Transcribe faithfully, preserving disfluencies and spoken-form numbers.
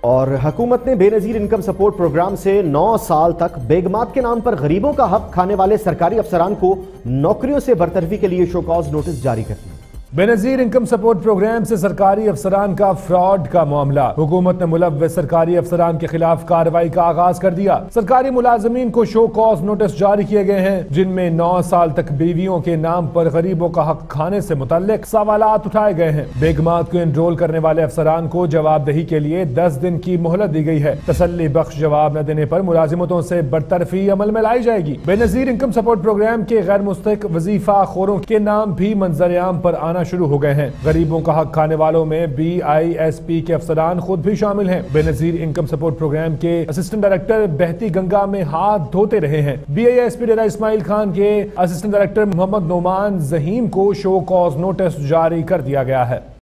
और हुकूमत ने बेनजीर इनकम सपोर्ट प्रोग्राम से नौ साल तक बेगमात के नाम पर गरीबों का हक खाने वाले सरकारी अफसरान को नौकरियों से बरतरफी के लिए शो कॉज नोटिस जारी कर दिया। बेनजीर इनकम सपोर्ट प्रोग्राम से सरकारी अफसरान का फ्रॉड का मामला। हुकूमत ने मुलव्वस सरकारी अफसरान के खिलाफ कार्रवाई का आगाज कर दिया। सरकारी मुलाजमीन को शो कॉज नोटिस जारी किए गए हैं, जिनमें नौ साल तक बीवियों के नाम पर गरीबों का हक खाने से मुतल्लिक सवालात उठाए गए हैं। बेगमात को एनरोल करने वाले अफसरान को जवाबदेही के लिए दस दिन की मोहलत दी गई है। तसल्ली बख्श जवाब न देने पर मुलाजिमतों से बरतरफी अमल में लाई जाएगी। बेनजीर इनकम सपोर्ट प्रोग्राम के गैर मुस्तहिक वजीफा खोरों के नाम भी मंजर-ए-आम पर आना शुरू हो गए हैं। गरीबों का हक खाने वालों में बी आई एस पी के अफसरान खुद भी शामिल हैं। बेनजीर इनकम सपोर्ट प्रोग्राम के असिस्टेंट डायरेक्टर बहती गंगा में हाथ धोते रहे हैं। B I S P Dera Ismail Khan के असिस्टेंट डायरेक्टर मोहम्मद नोमान जहीम को शो कॉज नोटिस जारी कर दिया गया है।